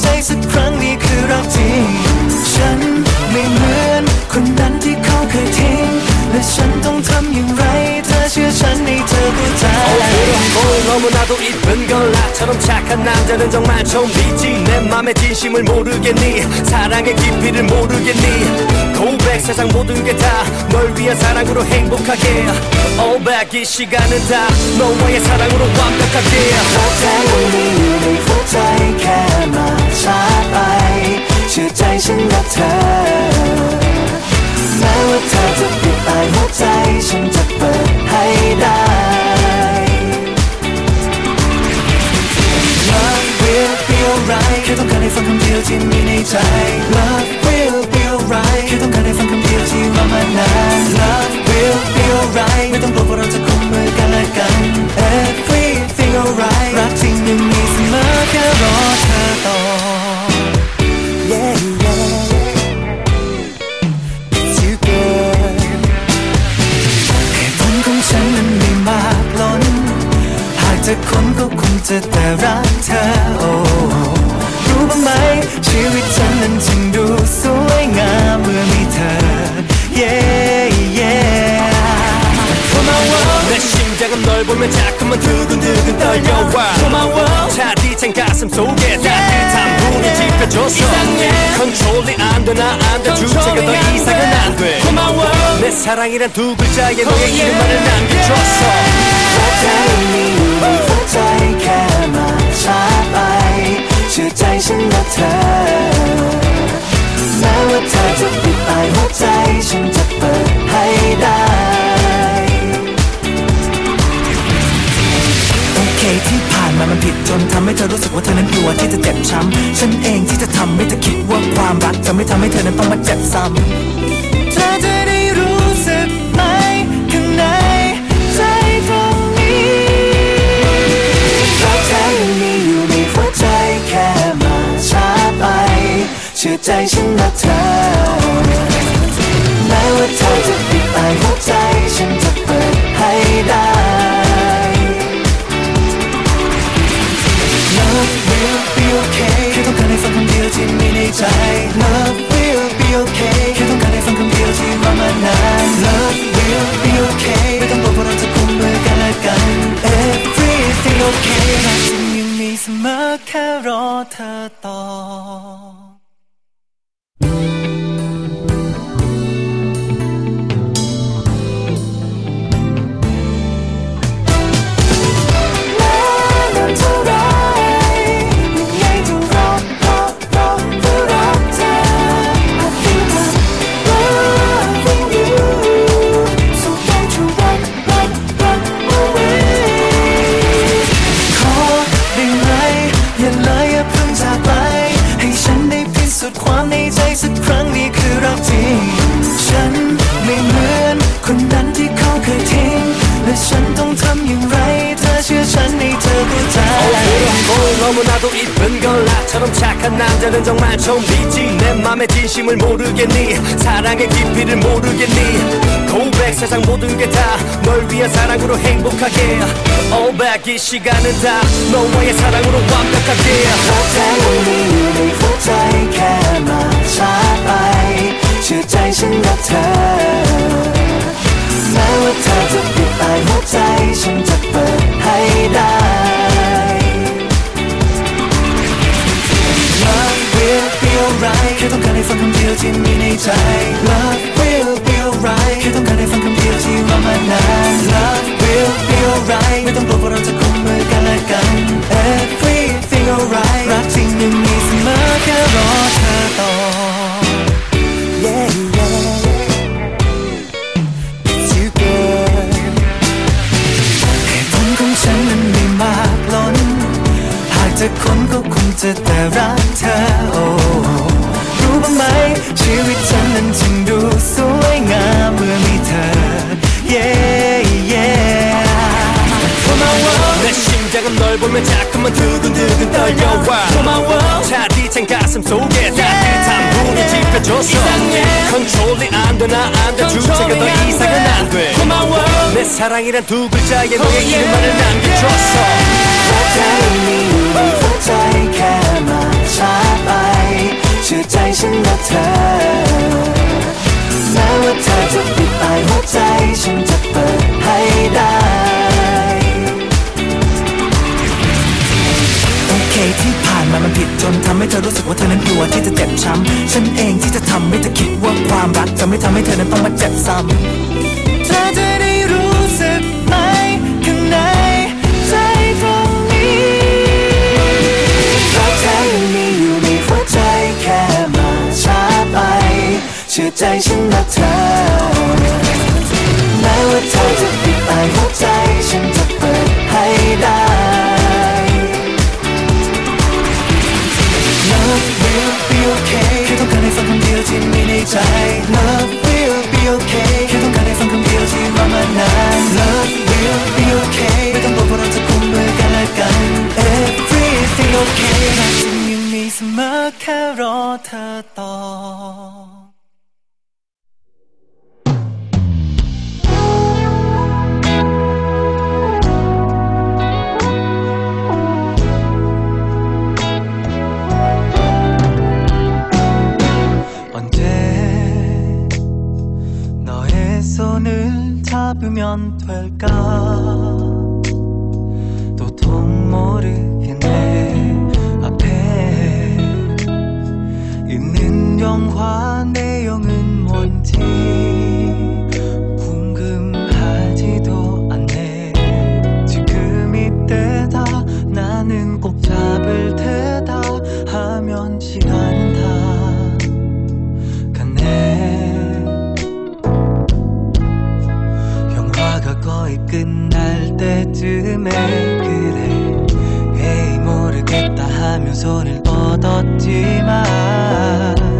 ใจสักครั้งนี่คือรักจริงฉันไม่เหมือนคนนั้นที่เขาเคยทิ้งและฉันต้องทำอย่างไรเธอเชื่อฉันให้เธอเข้าใจฉันรักเธอแม้ว่าเธอจะปิดตายหัวใจฉันจะเปิดให้ได้ Love will be alright แค่ต้องการให้ฟังคำเดียวที่มีในใจ Love will be alright แค่ต้องการให้ฟังคำเดียวที่รอมานาน Love will be alright ไม่ต้องกลัวว่าเราจะคบมือกันและกัน Everything alright รักจริงยังมีเสมอแค่รอเธอต่อจะคนก็คงจะแต่รักเธอโอ้รู้บ้างไหมชีวิตฉันนั้นจึงดูสวยงามเมื่อมีเธอ yeah yeah Come on world 내 심장은 널 보면 자꾸만 두근두근 떨려와 Come on world 차디찬 가슴 속에 따뜻한 불이 지펴줬어 Controlling 안 돼 나 안 돼 주체가 더 이상은 안 돼 Come on world 내 사랑이란 두 글자에 너의 이름만을 남겨줬어 หัวใจแค่มาช้าไปเชื่อใจฉันรักเธอแม้ว่าเธอจะปิดตายหัวใจฉันจะเปิดให้ได้โอเคที่ผ่านมามันผิดจนทำให้เธอรู้สึกว่าเธอนั้นกลัวที่จะเจ็บช้ำฉันเองที่จะทำให้เธอคิดว่าความรักจะไม่ทำให้เธอนั้นต้องมาเจ็บซ้ำเธอจะได้รู้สึกไหมข้างในใจตรงนี้แค่มาช้าไปเชื่อใจฉันรักเธอแม้ว่าเธอจะปิดตายหัวใจฉันจะเปิดให้ได้ Love will be okay แค่ต้องการให้ฟังคำเดียวที่มีในใจ Love will be okay แค่ต้องการให้ฟังคำเดียวที่รอมานาน Love will be okay ไม่ต้องกลัวว่าเราจะกุมมือกันและกัน Everything okay เสมอแค่รอเธอต่อความในใจสักครั้งนี่คือรักจริงฉันไม่เหมือนคนนั้นที่เขาเคยทิ้งและฉันต้องทำอย่างไรเธอเชื่อฉันให้เธอเข้าใจใจแค่มาช้าไปเชื่อใจฉันรักเธอแม้ว่าเธอจะปิดตายหัวใจฉันจะเปิดให้ได้ Love will be alright แค่ต้องการให้ฟังคำเดียวที่มีในใจ Love will be alright แค่ต้องการให้ฟังคำเดียวที่รอมานาน Love will be alright ไม่ต้องกลัวว่าเราจะกุมมือกันและกัน Everything alright รักจริงยังมีเสมอแค่รอเธอต่อ Yeah yeah It's you girl เหตุผลของฉันนั้นไม่มากล้นหากจะคนก็คงจะแต่รักเธอโอ้รู้บ้างไหมชีวิตฉันนั้นจึงดูสวยงามเมื่อมีเธอ Yeah yeah Come on world 내 심장은 널 보면 자꾸만 두근두근 떨려와 Come on world 차디찬 가슴 속에 따뜻한 불이 지펴줬어 Controlling 안 돼 나 안 돼 주체가 더 이상은 안 돼 Come on world 내 사랑이란 두 글자에 너의 이름만을 남겨줬어 หัวใจแค่มาช้าธอรู้สึกว่าเธอนั้นกลัวที่จะเจ็บช้ำฉันเองที่จะทำให้เธอคิดว่าความรักจะไม่ทำให้เธอนั้นต้องมาเจ็บซ้ำเธอจะได้รู้สึกไหมข้างในใจตรงนี้รักแท้ยังมีอยู่ในหัวใจแค่มาช้าไปเชื่อใจฉันนะเธอแม้ว่าเธอจะปิดตายหัวใจฉันจะเปิดให้ได้ Love will be okay แค่ต้องการให้ฟังคำเดียวที่มีในใจ Love will be okay แค่ต้องการให้ฟังคำเดียวที่รอมานาน Love will be okay ไม่ต้องบอกว่าเราจะคงด้วยกันและกัน Everything okay รักจริงยังมีเสมอแค่รอเธอตอบ손을 잡으면 될까 도통 모르겠네 앞에 있는 영화 내용은 뭔지 궁금하지도 않네 지금 이때다 나는 꼭 잡을 테다 하면 시간은 다 갔네 거의 끝날 때쯤에 그래 에이 모르겠다 하며 손을 뻗었지만